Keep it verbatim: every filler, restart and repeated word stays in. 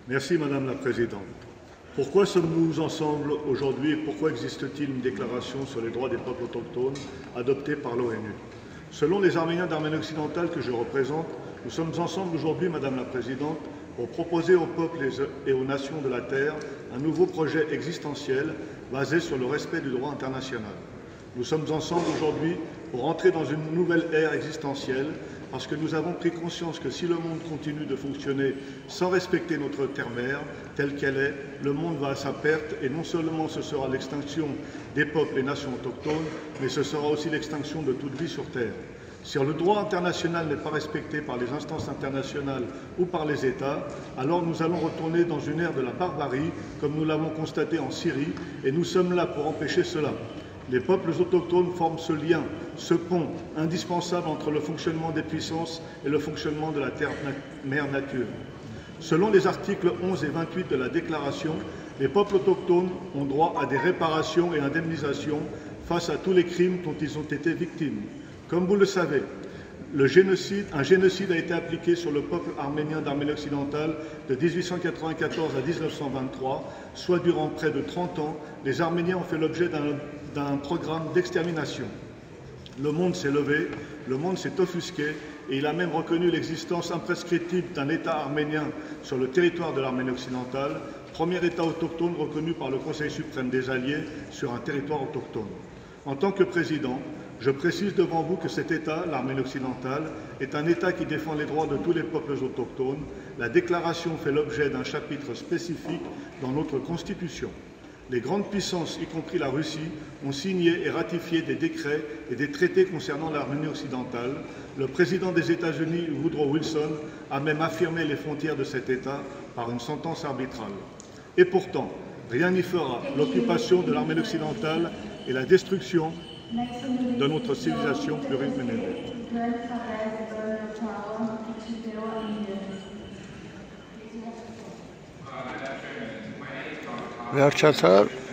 Merci Madame la Présidente. Pourquoi sommes-nous ensemble aujourd'hui et pourquoi existe-t-il une déclaration sur les droits des peuples autochtones adoptée par l'ONU? Selon les Arméniens d'Arménie occidentale que je représente, nous sommes ensemble aujourd'hui, Madame la Présidente, pour proposer aux peuples et aux nations de la Terre un nouveau projet existentiel basé sur le respect du droit international. Nous sommes ensemble aujourd'hui pour entrer dans une nouvelle ère existentielle parce que nous avons pris conscience que si le monde continue de fonctionner sans respecter notre terre-mère telle qu'elle est, le monde va à sa perte et non seulement ce sera l'extinction des peuples et nations autochtones, mais ce sera aussi l'extinction de toute vie sur Terre. Si le droit international n'est pas respecté par les instances internationales ou par les États, alors nous allons retourner dans une ère de la barbarie, comme nous l'avons constaté en Syrie, et nous sommes là pour empêcher cela. Les peuples autochtones forment ce lien, ce pont indispensable entre le fonctionnement des puissances et le fonctionnement de la terre-mère nature. Selon les articles onze et vingt-huit de la Déclaration, les peuples autochtones ont droit à des réparations et indemnisations face à tous les crimes dont ils ont été victimes. Comme vous le savez, le génocide, un génocide a été appliqué sur le peuple arménien d'Arménie occidentale de mille huit cent quatre-vingt-quatorze à mille neuf cent vingt-trois, soit durant près de trente ans, les Arméniens ont fait l'objet d'un programme d'extermination. Le monde s'est levé, le monde s'est offusqué et il a même reconnu l'existence imprescriptible d'un État arménien sur le territoire de l'Arménie occidentale, premier État autochtone reconnu par le Conseil suprême des Alliés sur un territoire autochtone. En tant que président, je précise devant vous que cet État, l'Arménie occidentale, est un État qui défend les droits de tous les peuples autochtones. La déclaration fait l'objet d'un chapitre spécifique dans notre Constitution. Les grandes puissances, y compris la Russie, ont signé et ratifié des décrets et des traités concernant l'Arménie occidentale. Le président des États-Unis, Woodrow Wilson, a même affirmé les frontières de cet État par une sentence arbitrale. Et pourtant, rien n'y fera. L'occupation de l'Arménie occidentale et la destruction de notre civilisation plurimillénaire. Վերջացար